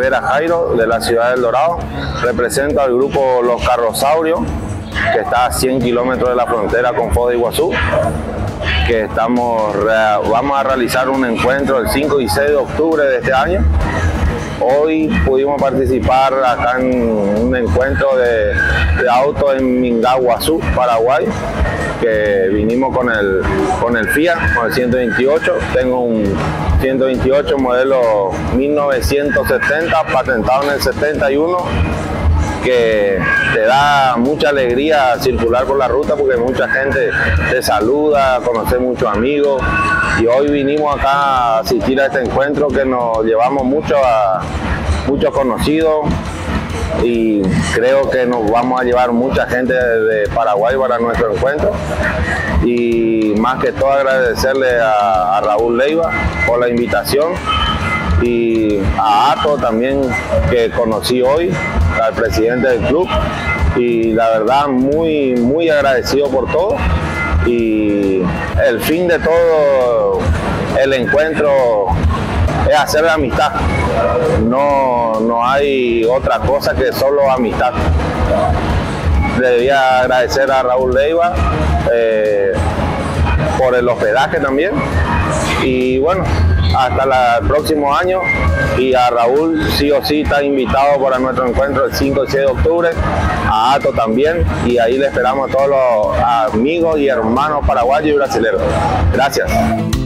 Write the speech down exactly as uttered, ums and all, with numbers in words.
Pantera Jairo de la ciudad del Dorado. Represento al grupo Los Carrosaurios, que está a cien kilómetros de la frontera con Foz de Iguazú, que estamos, vamos a realizar un encuentro el cinco y seis de octubre de este año. Hoy pudimos participar acá en un encuentro de, de autos en Mingaguazú, Paraguay, que vinimos con el, con el Fiat, con el ciento veintiocho. Tengo un ciento veintiocho modelo mil novecientos setenta, patentado en el setenta y uno, que te da mucha alegría circular por la ruta porque mucha gente te saluda, conocer muchos amigos, y hoy vinimos acá a asistir a este encuentro que nos llevamos mucho a muchos conocidos, y creo que nos vamos a llevar mucha gente de Paraguay para nuestro encuentro. Y más que todo agradecerle a, a Raúl Leiva por la invitación, y a Ato también, que conocí hoy, al presidente del club, y la verdad muy muy agradecido por todo. Y el fin de todo el encuentro es hacer amistad, no, no hay otra cosa que solo amistad. Debía agradecer a Raúl Leiva eh, por el hospedaje también, y bueno, hasta la, el próximo año. Y a Raúl sí o sí está invitado para nuestro encuentro el cinco y seis de octubre, a Ato también, y ahí le esperamos a todos los amigos y hermanos paraguayos y brasileños. Gracias.